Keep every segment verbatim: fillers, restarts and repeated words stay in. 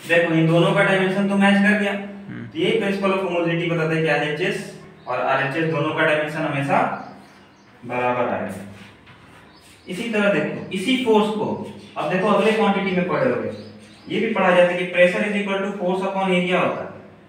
देखो इन दोनों का डायमेंशन तो मैच कर गया, तो ये प्रिंसिपल ऑफ होमोजेनिटी बताता है कि एलएचएस और आरएचएस दोनों का डायमेंशन हमेशा बराबर आएगा। इसी तरह देखो इसी फोर्स को अब देखो अगले क्वांटिटी में पढ़े होगे, ये भी पढ़ा जाता है कि pressure is equal to force upon area होता है।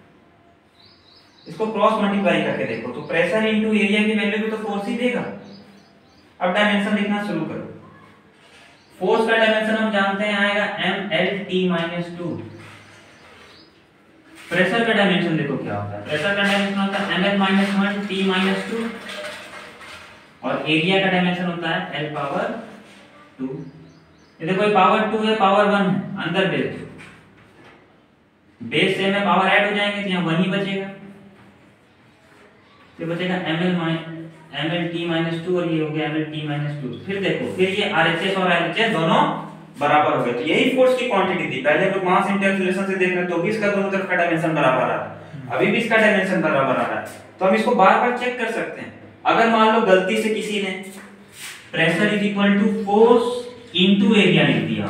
इसको क्रॉस मल्टीप्लाई करके देखो तो प्रेशर इनटू एरिया की वैल्यू भी तो फोर्स ही देगा। अब डायमेंशन लिखना शुरू करो। फोर्स का डायमेंशन हम जानते हैं आएगा M L T minus two. Pressure का डायमेंशन देखो क्या होता है, प्रेशर का डायमेंशन होता है M L minus one T minus two और एरिया का डायमेंशन होता है एल पावर टू। ये देखो ये पावर टू है, पावर वन है, अंदर बेस बेस से में पावर ऐड हो जाएंगे तो यहाँ वन ही बचेगा, ये बचेगा M L minus M L T minus two और ये हो गया M L T minus two. फिर देखो फिर ये आरएचएस और एलएचएस दोनों बराबर हो गए, तो यही फोर्स की क्वांटिटी थी। पहले हम लोग मास इंटेंस रिलेशन से देख रहे तो भी इसका दोनों तरफ का डायमेंशन बराबर आ रहा है, अभी भी इसका डायमेंशन बराबर आ रहा है, तो हम इसको बार बार चेक कर सकते हैं। अगर मान लो गलती से किसी ने pressure is equal to force into area लिख दिया,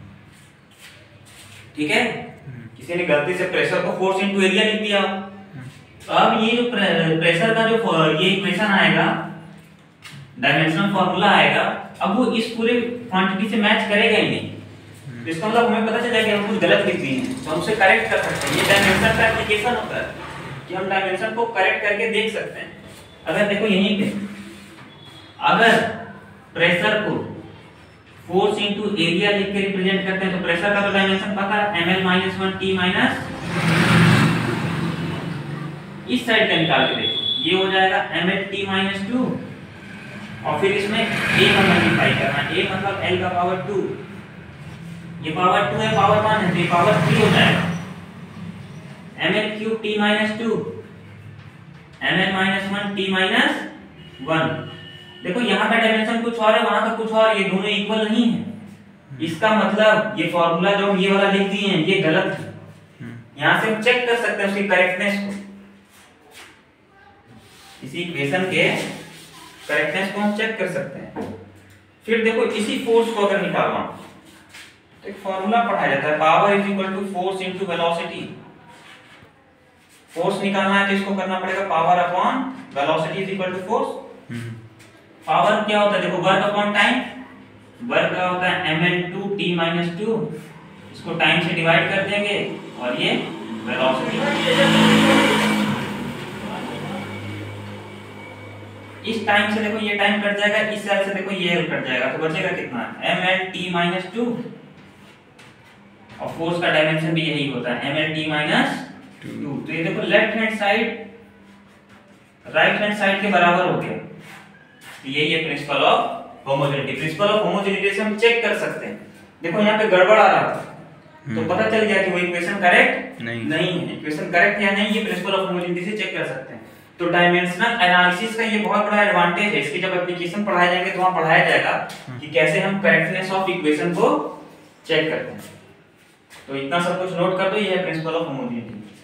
ठीक है, किसी ने गलती से प्रेशर को फोर्स इनटू एरिया लिख दिया, तो अब ये जो प्रेशर का जो ये इक्वेशन आएगा, डायमेंशनल फार्मूला आएगा, अब वो इस पूरे क्वांटिटी से मैच करेगा ही नहीं। तो इसका मतलब हमें पता चला कि हम कुछ गलत लिख दिए हैं, तो हम उसे करेक्ट कर सकते हैं। ये डायमेंशन का एप्लीकेशन होता है कि हम डायमेंशन को करेक्ट करके देख सकते हैं। अगर देखो यहीं पे अगर प्रेशर को फोर्स इनटू एरिया लिख के रिप्रेजेंट करते हैं तो प्रेशर का तो डायमेंशन पता है M L minus one T minus, इस साइड का निकाल के देखो ये हो जाएगा M L T minus two और फिर इसमें a का मल्टीप्लाई करना, a मतलब l का पावर टू, ये पावर टू है पावर वन है तो ये पावर थ्री हो जाएगा M L cube t minus two M L minus one t minus one. देखो यहाँ का डायमेंशन कुछ और है, वहां का कुछ और, ये दोनों इक्वल नहीं है। इसका मतलब ये फॉर्मूला जो हम ये वाला लिख दिए हैं ये गलत है। यहाँ से हम चेक कर सकते हैं उसकी करेक्टनेस को, इसी इक्वेशन के करेक्टनेस को हम चेक कर सकते हैं। फिर देखो इसी फोर्स को अगर निकालना तो एक फॉर्मूला पढ़ाया जाता है, power is equal to force into velocity. Force निकालना है तो इसको करना पड़ेगा power upon velocity is equal to force. Power क्या होता है देखो वर्क अपॉन टाइम, वर्क का होता है M L two T minus two, इसको टाइम से डिवाइड कर देंगे और ये वेलोसिटी। इस टाइम से देखो ये टाइम कट जाएगा, इस साइड से देखो ये कट जाएगा, तो बचेगा कितना M L T minus two और फोर्स का डायमेंशन भी यही होता है M L T minus two. तो ये देखो left hand side right hand side के बराबर हो गया। तो यही है principle of homogeneity. Principle of homogeneity से हम चेक कर सकते हैं। देखो यहाँ पे गड़बड़ आ रहा था तो पता चल गया कि वो इक्वेशन करेक्ट नहीं, नहीं है। इक्वेशन करेक्ट या नहीं ये प्रिंसिपल ऑफ होमोजेनिटी से चेक कर सकते हैं। तो डायमेंशनल एनालिसिस का ये बहुत बड़ा एडवांटेज है, इसकी जब एप्लीकेशन पढ़ाए जाएंगे तो वहां पढ़ाया जाएगा कि कैसे हम करेक्टनेस ऑफ इक्वेशन को चेक करते हैं। तो इतना सब कुछ नोट कर दो, ये है प्रिंसिपल ऑफ होमोजेनिटी।